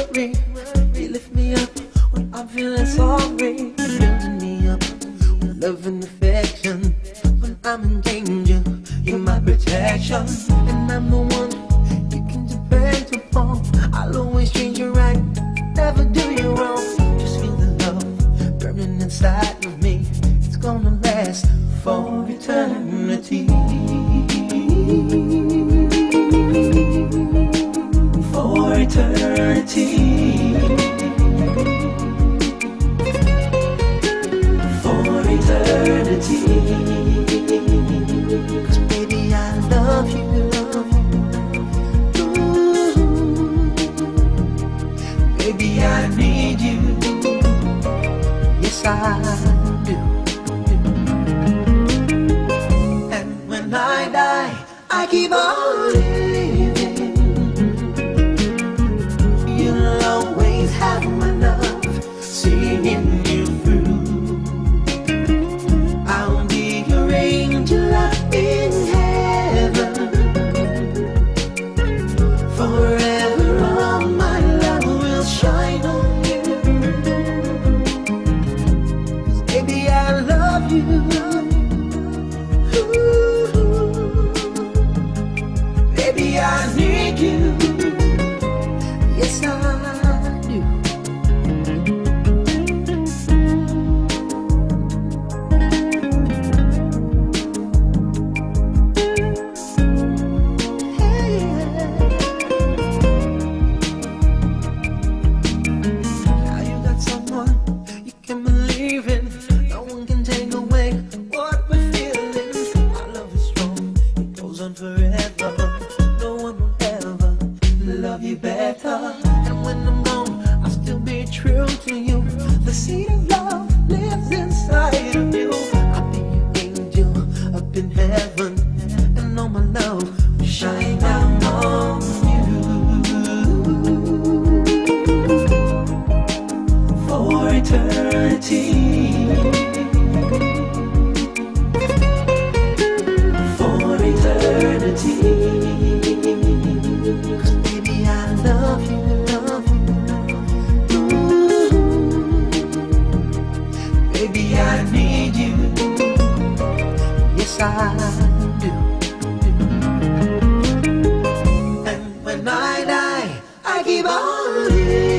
worry. You lift me up when I'm feeling sorry. You're building me up with love and affection. When I'm in danger, you're my protection. And I'm the one you can depend upon. I'll always treat you right, never do you wrong. Just feel the love burning inside of me. It's gonna last for eternity. For eternity. For eternity. 'Cause baby, I love you. Ooh. Baby, I need you. Yes, I do. And when I die, I keep on living. You'll always have my love, seeing you through. I'll be your angel up in heaven. Forever all my love will shine on you. 'Cause baby, I love you. Baby, I need you. Yes, I do. Hey. Now you got someone you can believe in. No one can take away what we're feeling. Our love is strong, it goes on forever. No one will ever love you better. And when I'm gone, I'll still be true to you. The seed of love lives inside of you. I'll be your angel up in heaven, and all my love will shine down on you. For eternity. For eternity. 'Cause baby, I love you, love you. Ooh. Baby, I need you. Yes, I do. And when I die, I keep on living.